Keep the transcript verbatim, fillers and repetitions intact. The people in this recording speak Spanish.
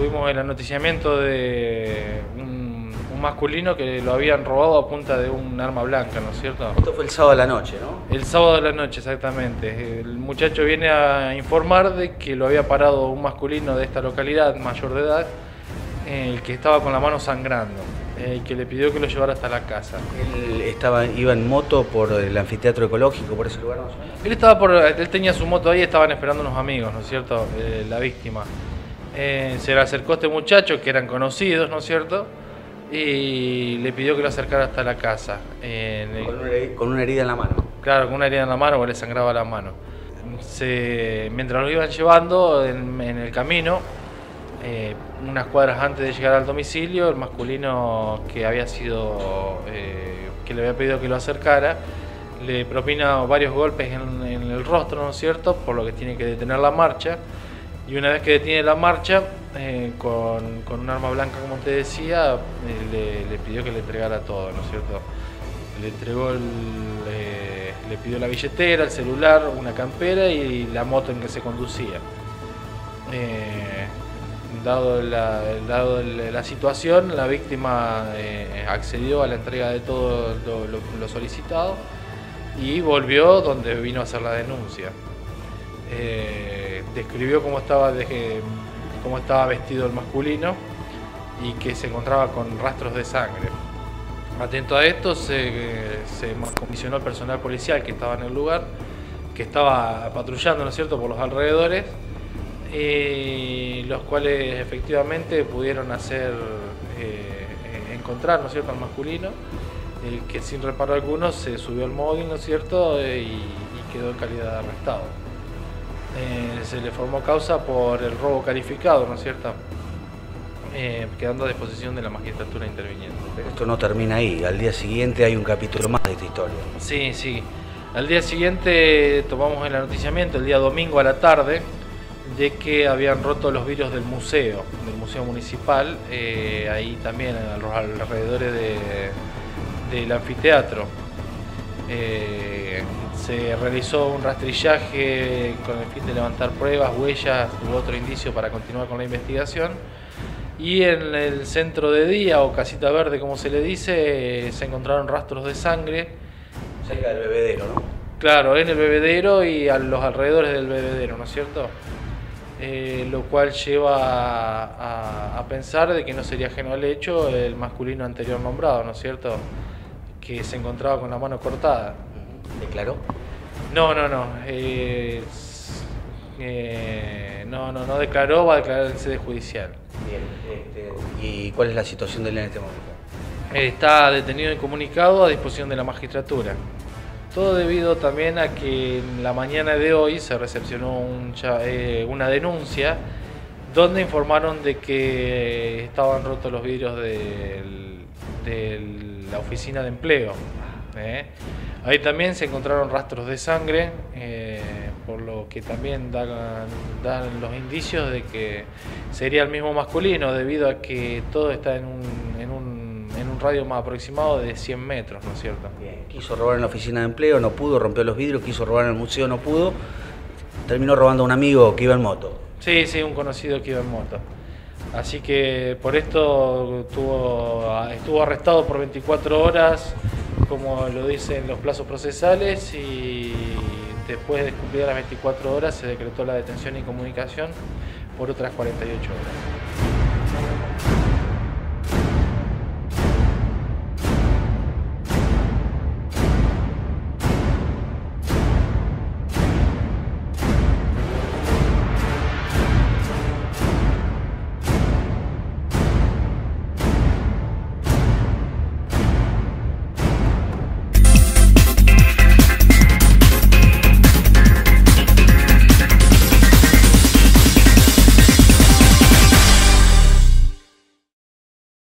tuvimos el anoticiamiento de un, un masculino que lo habían robado a punta de un arma blanca, ¿no es cierto? Esto fue el sábado de la noche, ¿no? El sábado de la noche, exactamente. El muchacho viene a informar de que lo había parado un masculino de esta localidad, mayor de edad, el que estaba con la mano sangrando, y que le pidió que lo llevara hasta la casa. Él estaba, iba en moto por el anfiteatro ecológico, por ese lugar, ¿no? Él estaba por, él tenía su moto ahí, estaban esperando unos amigos, ¿no es cierto? Eh, la víctima. Eh, se le acercó este muchacho, que eran conocidos, ¿no es cierto? Y le pidió que lo acercara hasta la casa. Eh, con, una herida, con una herida en la mano. Claro, con una herida en la mano, porque le sangraba la mano. Se, mientras lo iban llevando en, en el camino, eh, unas cuadras antes de llegar al domicilio, el masculino que había sido, eh, que le había pedido que lo acercara, le propina varios golpes en, en el rostro, ¿no es cierto? Por lo que tiene que detener la marcha. Y una vez que detiene la marcha, eh, con, con un arma blanca, como te decía, eh, le, le pidió que le entregara todo, ¿no es cierto? Le entregó, el, eh, le pidió la billetera, el celular, una campera y la moto en que se conducía. Eh, dado la, dado la situación, la víctima eh, accedió a la entrega de todo lo, lo, lo solicitado y volvió donde vino a hacer la denuncia. Eh, describió cómo estaba, de, cómo estaba vestido el masculino y que se encontraba con rastros de sangre. Atento a esto, se, se comisionó el personal policial que estaba en el lugar, que estaba patrullando, ¿no es cierto?, por los alrededores, y los cuales efectivamente pudieron hacer eh, encontrar, ¿no es cierto?, al masculino, eh, que sin reparo alguno se subió al móvil, ¿no es cierto?, y, y quedó en calidad de arrestado. Eh, se le formó causa por el robo calificado, ¿no es cierto?, eh, quedando a disposición de la magistratura interviniente. Pero esto no termina ahí, al día siguiente hay un capítulo más de esta historia. Sí, sí. Al día siguiente tomamos el anoticiamiento, el día domingo a la tarde, de que habían roto los vidrios del museo, del museo municipal, eh, ahí también a los alrededores de, del anfiteatro. Eh, se realizó un rastrillaje con el fin de levantar pruebas, huellas u otro indicio para continuar con la investigación. Y en el centro de día, o casita verde como se le dice, eh, se encontraron rastros de sangre. Cerca del bebedero, ¿no? Claro, en el bebedero y a los alrededores del bebedero, ¿no es cierto? Eh, lo cual lleva a, a, a pensar de que no sería ajeno al hecho el masculino anterior nombrado, ¿no es cierto?, que se encontraba con la mano cortada. ¿Declaró? No, no, no. Eh, eh, no, no, no declaró, va a declarar en sede judicial. Bien. Este, ¿y cuál es la situación de él en este momento? Está detenido y comunicado a disposición de la magistratura. Todo debido también a que en la mañana de hoy se recepcionó un, eh, una denuncia donde informaron de que estaban rotos los vidrios de la oficina de empleo. ¿eh? Ahí también se encontraron rastros de sangre, eh, por lo que también dan, dan los indicios de que sería el mismo masculino, debido a que todo está en un, en un, en un radio más aproximado de cien metros, ¿no es cierto? Bien. Quiso robar en la oficina de empleo, no pudo, rompió los vidrios, quiso robar en el museo, no pudo, terminó robando a un amigo que iba en moto. Sí, sí, un conocido que iba en moto. Así que por esto estuvo, estuvo arrestado por veinticuatro horas, como lo dicen los plazos procesales, y después de cumplir las veinticuatro horas se decretó la detención y comunicación por otras cuarenta y ocho horas.